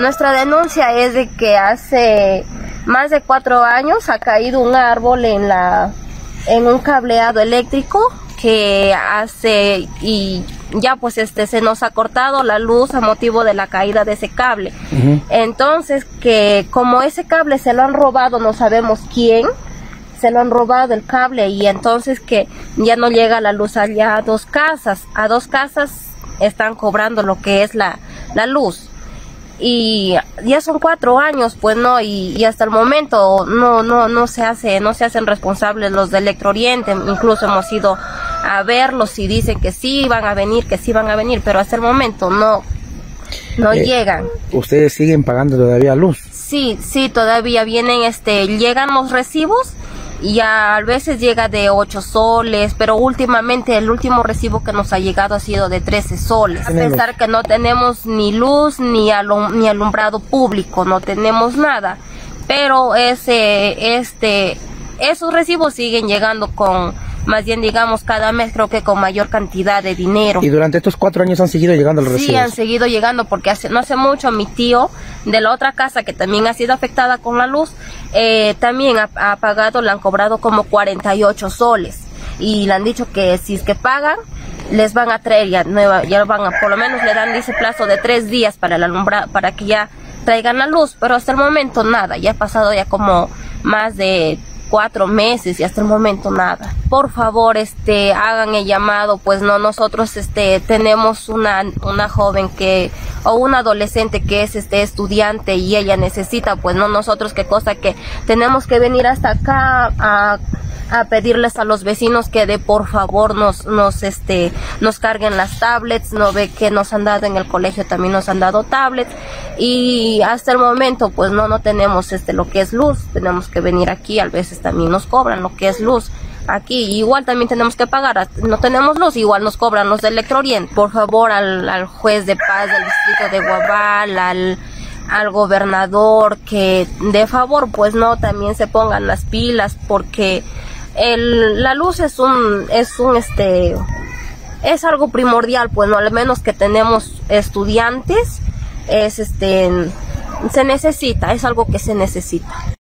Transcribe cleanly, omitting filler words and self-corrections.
Nuestra denuncia es de que hace más de 4 años ha caído un árbol en un cableado eléctrico que hace y ya pues se nos ha cortado la luz a motivo de la caída de ese cable. Entonces que como ese cable se lo han robado, no sabemos quién, se lo han robado el cable, y entonces que ya no llega la luz allá a 2 casas. A 2 casas están cobrando lo que es la luz. Y ya son 4 años, pues no, y hasta el momento no se hacen responsables los de Electrooriente. Incluso hemos ido a verlos y dicen que sí van a venir, pero hasta el momento no llegan. ¿Ustedes siguen pagando todavía luz? Sí, todavía vienen, llegan los recibos y a veces llega de 8 soles, pero últimamente el último recibo que nos ha llegado ha sido de 13 soles. A pesar que no tenemos ni luz ni alumbrado público, no tenemos nada, pero esos recibos siguen llegando con, más bien digamos cada mes, creo que con mayor cantidad de dinero. ¿Y durante estos 4 años han seguido llegando los recibos? Sí, han seguido llegando, porque no hace mucho mi tío de la otra casa, que también ha sido afectada con la luz, también ha pagado, le han cobrado como 48 soles. Y le han dicho que si es que pagan, les van a traer ya van a, por lo menos le dan ese plazo de 3 días para el alumbrado, para que ya traigan la luz, pero hasta el momento nada. Ya ha pasado ya como más de 4 meses y hasta el momento nada. Por favor, hagan el llamado, pues no, nosotros tenemos una joven o una adolescente que es estudiante, y ella necesita, pues no, nosotros qué cosa que tenemos que venir hasta acá a pedirles a los vecinos que por favor nos carguen las tablets. No ve que nos han dado en el colegio, también nos han dado tablets, y hasta el momento pues no tenemos lo que es luz. Tenemos que venir aquí, a veces también nos cobran lo que es luz aquí, igual también tenemos que pagar. No tenemos luz, igual nos cobran los de Electrooriente. Por favor, al juez de paz del distrito de Guabal, al gobernador, que de favor pues no también se pongan las pilas, porque la luz es algo primordial, pues no, al menos que tenemos estudiantes, se necesita, es algo que se necesita.